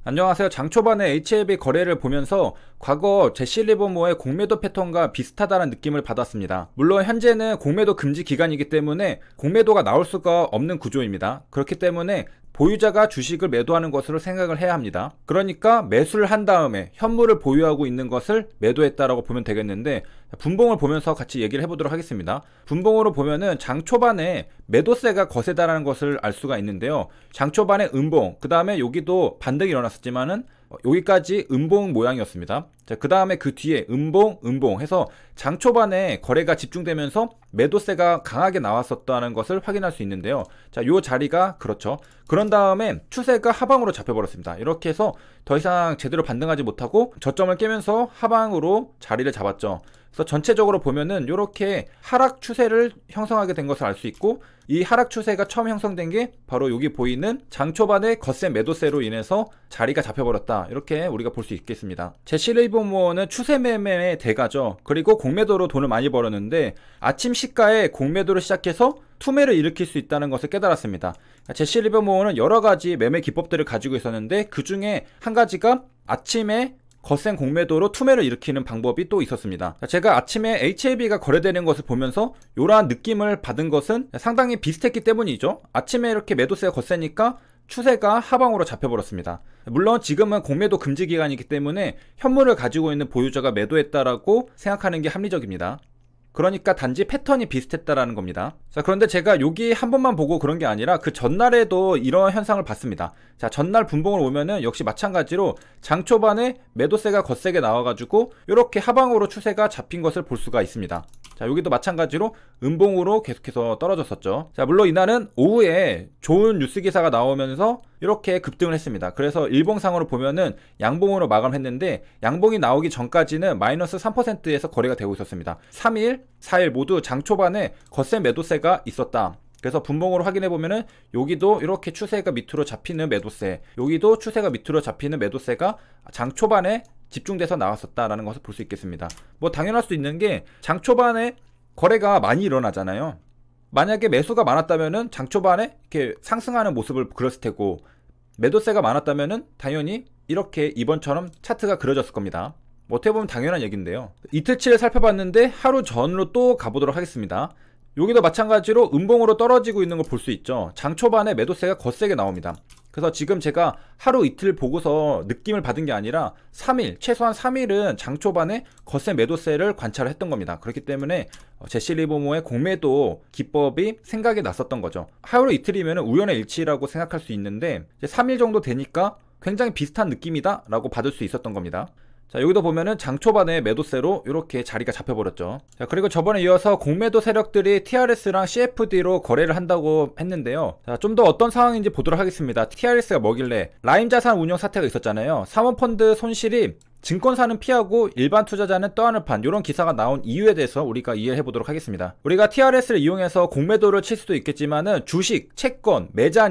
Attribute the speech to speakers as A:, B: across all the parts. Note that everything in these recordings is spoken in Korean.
A: 안녕하세요. 장 초반에 HLB 거래를 보면서 과거 제시 리버모어의 공매도 패턴과 비슷하다는 느낌을 받았습니다. 물론 현재는 공매도 금지 기간이기 때문에 공매도가 나올 수가 없는 구조입니다. 그렇기 때문에 보유자가 주식을 매도하는 것으로 생각을 해야 합니다. 그러니까 매수를 한 다음에 현물을 보유하고 있는 것을 매도했다라고 보면 되겠는데, 분봉을 보면서 같이 얘기를 해보도록 하겠습니다. 분봉으로 보면은 장 초반에 매도세가 거세다라는 것을 알 수가 있는데요. 장 초반에 음봉, 그 다음에 여기도 반등이 일어났었지만은 여기까지 음봉 모양이었습니다. 자, 그 다음에 그 뒤에 음봉 해서 장 초반에 거래가 집중되면서 매도세가 강하게 나왔었다는 것을 확인할 수 있는데요. 자, 요 자리가 그렇죠. 그런 다음에 추세가 하방으로 잡혀버렸습니다. 이렇게 해서 더 이상 제대로 반등하지 못하고 저점을 깨면서 하방으로 자리를 잡았죠. 그래서 전체적으로 보면은 이렇게 하락 추세를 형성하게 된 것을 알 수 있고, 이 하락 추세가 처음 형성된 게 바로 여기 보이는 장 초반의 거센 매도세로 인해서 자리가 잡혀버렸다, 이렇게 우리가 볼 수 있겠습니다. 제시 리버모어는 추세 매매의 대가죠. 그리고 공매도로 돈을 많이 벌었는데 아침 시가에 공매도를 시작해서 투매를 일으킬 수 있다는 것을 깨달았습니다. 제시 리버모어는 여러 가지 매매 기법들을 가지고 있었는데 그 중에 한 가지가 아침에 거센 공매도로 투매를 일으키는 방법이 또 있었습니다. 제가 아침에 HLB가 거래되는 것을 보면서 이러한 느낌을 받은 것은 상당히 비슷했기 때문이죠. 아침에 이렇게 매도세가 거세니까 추세가 하방으로 잡혀버렸습니다. 물론 지금은 공매도 금지 기간이기 때문에 현물을 가지고 있는 보유자가 매도했다라고 생각하는 게 합리적입니다. 그러니까 단지 패턴이 비슷했다라는 겁니다. 자, 그런데 제가 여기 한 번만 보고 그런 게 아니라 그 전날에도 이런 현상을 봤습니다. 자, 전날 분봉을 오면은 역시 마찬가지로 장 초반에 매도세가 거세게 나와가지고 이렇게 하방으로 추세가 잡힌 것을 볼 수가 있습니다. 자, 여기도 마찬가지로 음봉으로 계속해서 떨어졌었죠. 자, 물론 이날은 오후에 좋은 뉴스 기사가 나오면서 이렇게 급등을 했습니다. 그래서 일봉상으로 보면은 양봉으로 마감했는데, 양봉이 나오기 전까지는 마이너스 3%에서 거래가 되고 있었습니다. 3일, 4일 모두 장 초반에 거센 매도세가 있었다. 그래서 분봉으로 확인해 보면은 여기도 이렇게 추세가 밑으로 잡히는 매도세, 여기도 추세가 밑으로 잡히는 매도세가 장 초반에 집중돼서 나왔었다라는 것을 볼 수 있겠습니다. 뭐 당연할 수 있는 게 장 초반에 거래가 많이 일어나잖아요. 만약에 매수가 많았다면은 장 초반에 이렇게 상승하는 모습을 그렸을 테고, 매도세가 많았다면은 당연히 이렇게 이번처럼 차트가 그려졌을 겁니다. 뭐 어떻게 보면 당연한 얘기인데요. 이틀치를 살펴봤는데 하루 전으로 또 가보도록 하겠습니다. 여기도 마찬가지로 음봉으로 떨어지고 있는 걸 볼 수 있죠. 장 초반에 매도세가 거세게 나옵니다. 그래서 지금 제가 하루 이틀 보고서 느낌을 받은 게 아니라 3일, 최소한 3일은 장 초반에 거센 매도세를 관찰을 했던 겁니다. 그렇기 때문에 제시 리버모어의 공매도 기법이 생각이 났었던 거죠. 하루 이틀이면 우연의 일치라고 생각할 수 있는데, 이제 3일 정도 되니까 굉장히 비슷한 느낌이다 라고 받을 수 있었던 겁니다. 자, 여기도 보면은 장 초반에 매도세로 이렇게 자리가 잡혀버렸죠. 자, 그리고 저번에 이어서 공매도 세력들이 TRS랑 CFD로 거래를 한다고 했는데요. 자, 좀 더 어떤 상황인지 보도록 하겠습니다. TRS가 뭐길래, 라임자산 운용 사태가 있었잖아요. 사모펀드 손실이 증권사는 피하고 일반 투자자는 떠안을 판, 이런 기사가 나온 이유에 대해서 우리가 이해해 보도록 하겠습니다. 우리가 TRS를 이용해서 공매도를 칠 수도 있겠지만은 주식, 채권,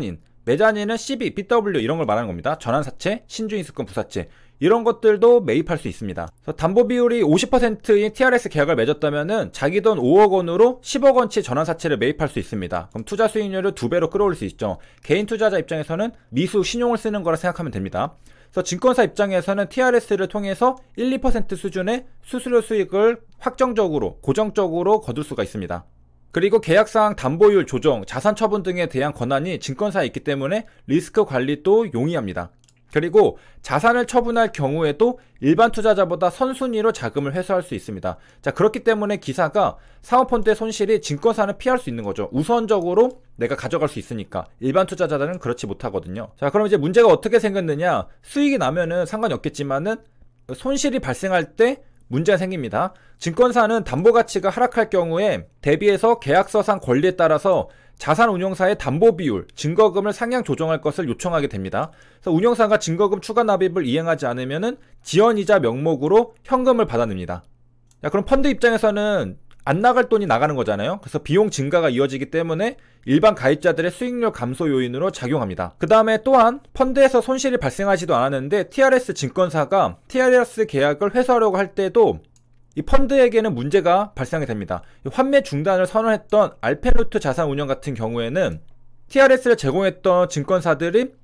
A: 매자닌은 CB, BW 이런 걸 말하는 겁니다. 전환사채, 신주인수권 부사채, 이런 것들도 매입할 수 있습니다. 그래서 담보 비율이 50%인 TRS 계약을 맺었다면은 자기 돈 5억 원으로 10억 원치 전환사채를 매입할 수 있습니다. 그럼 투자 수익률을 2배로 끌어올릴 수 있죠. 개인 투자자 입장에서는 미수 신용을 쓰는 거라 생각하면 됩니다. 그래서 증권사 입장에서는 TRS를 통해서 1, 2% 수준의 수수료 수익을 확정적으로, 고정적으로 거둘 수가 있습니다. 그리고 계약상 담보율 조정, 자산 처분 등에 대한 권한이 증권사에 있기 때문에 리스크 관리도 용이합니다. 그리고 자산을 처분할 경우에도 일반 투자자보다 선순위로 자금을 회수할 수 있습니다. 자, 그렇기 때문에 기사가 사모펀드의 손실이 증권사는 피할 수 있는 거죠. 우선적으로 내가 가져갈 수 있으니까. 일반 투자자들은 그렇지 못하거든요. 자, 그럼 이제 문제가 어떻게 생겼느냐. 수익이 나면은 상관이 없겠지만은 손실이 발생할 때 문제가 생깁니다. 증권사는 담보 가치가 하락할 경우에 대비해서 계약서상 권리에 따라서 자산운용사의 담보비율, 증거금을 상향 조정할 것을 요청하게 됩니다. 그래서 운용사가 증거금 추가 납입을 이행하지 않으면 지연이자 명목으로 현금을 받아냅니다. 자, 그럼 펀드 입장에서는 안 나갈 돈이 나가는 거잖아요. 그래서 비용 증가가 이어지기 때문에 일반 가입자들의 수익률 감소 요인으로 작용합니다. 그 다음에 또한 펀드에서 손실이 발생하지도 않았는데 TRS 증권사가 TRS 계약을 회수하려고 할 때도 이 펀드에게는 문제가 발생하게 됩니다. 환매 중단을 선언했던 알펜루트 자산운용 같은 경우에는 TRS를 제공했던 증권사들이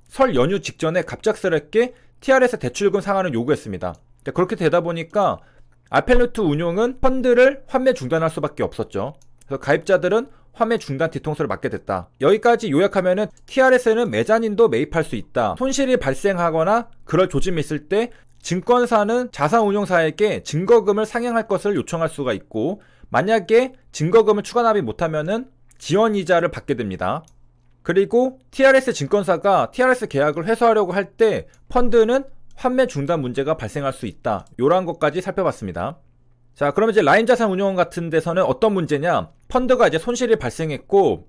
A: 설 연휴 직전에 갑작스럽게 TRS 대출금 상한을 요구했습니다. 그렇게 되다 보니까 알펜루트 운용은 펀드를 환매 중단할 수밖에 없었죠. 그래서 가입자들은 환매 중단 뒤통수를 맞게 됐다. 여기까지 요약하면은 TRS는 매자닌도 매입할 수 있다. 손실이 발생하거나 그럴 조짐이 있을 때 증권사는 자산운용사에게 증거금을 상향할 것을 요청할 수가 있고, 만약에 증거금을 추가 납입 못하면은 지원이자를 받게 됩니다. 그리고 TRS 증권사가 TRS 계약을 회수하려고 할 때 펀드는 환매 중단 문제가 발생할 수 있다. 요런 것까지 살펴봤습니다. 자, 그럼 이제 라인자산운용 같은 데서는 어떤 문제냐? 펀드가 이제 손실이 발생했고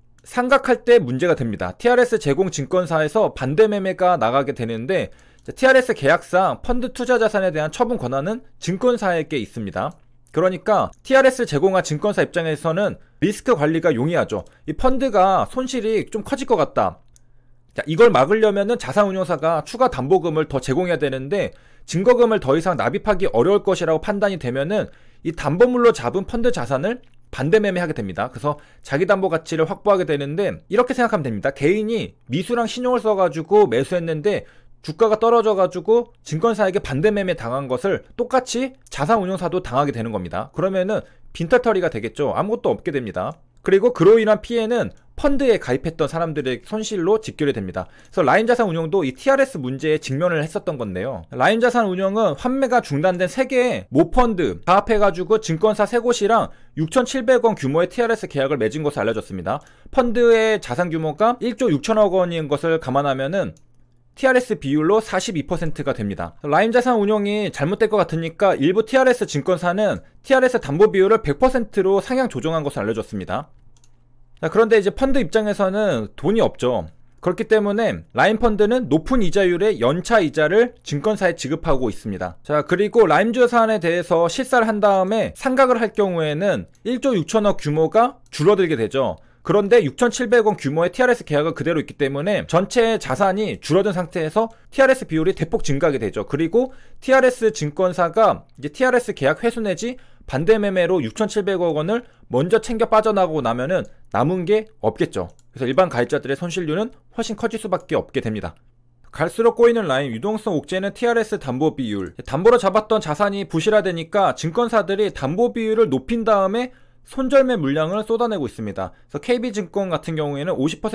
A: 상각할 때 문제가 됩니다. TRS 제공 증권사에서 반대 매매가 나가게 되는데, TRS 계약상 펀드 투자 자산에 대한 처분 권한은 증권사에게 있습니다. 그러니까 TRS 제공한 증권사 입장에서는 리스크 관리가 용이하죠. 이 펀드가 손실이 좀 커질 것 같다. 자, 이걸 막으려면은 자산운용사가 추가 담보금을 더 제공해야 되는데 증거금을 더 이상 납입하기 어려울 것이라고 판단이 되면은 이 담보물로 잡은 펀드 자산을 반대 매매하게 됩니다. 그래서 자기 담보 가치를 확보하게 되는데, 이렇게 생각하면 됩니다. 개인이 미수랑 신용을 써가지고 매수했는데 주가가 떨어져가지고 증권사에게 반대 매매 당한 것을 똑같이 자산운용사도 당하게 되는 겁니다. 그러면은 빈털터리가 되겠죠. 아무것도 없게 됩니다. 그리고 그로 인한 피해는 펀드에 가입했던 사람들의 손실로 직결이 됩니다. 그래서 라인자산운용도 이 TRS 문제에 직면을 했었던 건데요. 라인자산운용은 환매가 중단된 3개의 모펀드 다 합해가지고 증권사 3곳이랑 6,700원 규모의 TRS 계약을 맺은 것으로 알려졌습니다. 펀드의 자산 규모가 1조 6천억 원인 것을 감안하면은 TRS 비율로 42%가 됩니다. 라인자산운용이 잘못될 것 같으니까 일부 TRS 증권사는 TRS 담보 비율을 100%로 상향 조정한 것으로 알려졌습니다. 자, 그런데 이제 펀드 입장에서는 돈이 없죠. 그렇기 때문에 라인펀드는 높은 이자율의 연차 이자를 증권사에 지급하고 있습니다. 자, 그리고 라임자산에 대해서 실사를 한 다음에 상각을 할 경우에는 1조 6천억 규모가 줄어들게 되죠. 그런데 6,700원 규모의 TRS 계약은 그대로 있기 때문에 전체 자산이 줄어든 상태에서 TRS 비율이 대폭 증가하게 되죠. 그리고 TRS 증권사가 이제 TRS 계약 회수 내지 반대 매매로 6,700억 원을 먼저 챙겨 빠져나가고 나면은 남은 게 없겠죠. 그래서 일반 가입자들의 손실률은 훨씬 커질 수밖에 없게 됩니다. 갈수록 꼬이는 라인, 유동성 옥죄는 TRS 담보 비율. 담보로 잡았던 자산이 부실화되니까 증권사들이 담보 비율을 높인 다음에 손절매 물량을 쏟아내고 있습니다. 그래서 KB증권 같은 경우에는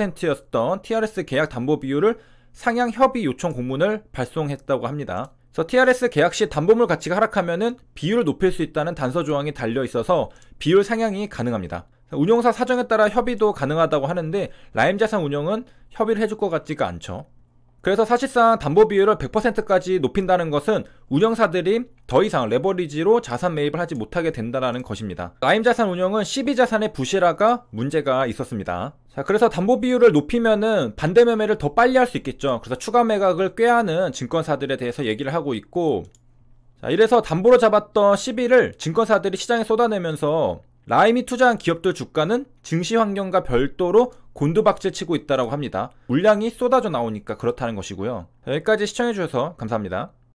A: 50%였던 TRS 계약 담보 비율을 상향 협의 요청 공문을 발송했다고 합니다. 그래서 TRS 계약 시 담보물 가치가 하락하면은 비율을 높일 수 있다는 단서 조항이 달려 있어서 비율 상향이 가능합니다. 운용사 사정에 따라 협의도 가능하다고 하는데 라임자산운용은 협의를 해줄 것 같지가 않죠. 그래서 사실상 담보 비율을 100%까지 높인다는 것은 운영사들이 더 이상 레버리지로 자산 매입을 하지 못하게 된다는 것입니다. 라임자산운용은 12자산의 부실화가 문제가 있었습니다. 자, 그래서 담보 비율을 높이면은 반대 매매를 더 빨리 할 수 있겠죠. 그래서 추가 매각을 꾀하는 증권사들에 대해서 얘기를 하고 있고, 자, 이래서 담보로 잡았던 시비를 증권사들이 시장에 쏟아내면서 라임이 투자한 기업들 주가는 증시 환경과 별도로 곤두박질 치고 있다고 합니다. 물량이 쏟아져 나오니까 그렇다는 것이고요. 여기까지 시청해주셔서 감사합니다.